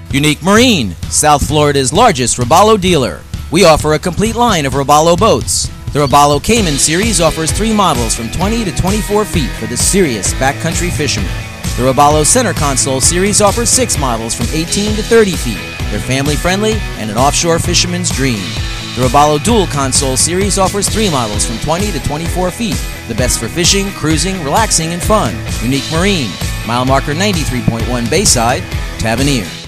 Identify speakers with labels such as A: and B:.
A: Unique Marine, South Florida's largest Robalo dealer. We offer a complete line of Robalo boats. The Robalo Cayman series offers 3 models from 20 to 24 feet for the serious backcountry fisherman. The Robalo Center Console series offers 6 models from 18 to 30 feet. They're family friendly and an offshore fisherman's dream. The Robalo Dual Console series offers 3 models from 20 to 24 feet. The best for fishing, cruising, relaxing, and fun. Unique Marine, mile marker 93.1 Bayside, Tavernier.